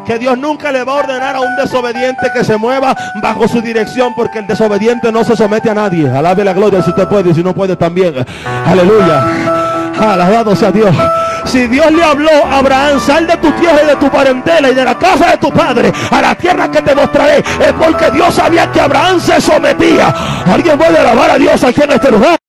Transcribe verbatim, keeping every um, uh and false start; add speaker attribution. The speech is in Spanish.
Speaker 1: Que Dios nunca le va a ordenar a un desobediente que se mueva bajo su dirección, porque el desobediente no se somete a nadie. Alabe la gloria si usted puede, y si no puede también. Aleluya. Alabado sea Dios. Si Dios le habló a Abraham, sal de tu tierra y de tu parentela y de la casa de tu padre a la tierra que te mostraré, es porque Dios sabía que Abraham se sometía. Alguien puede alabar a Dios aquí en este lugar.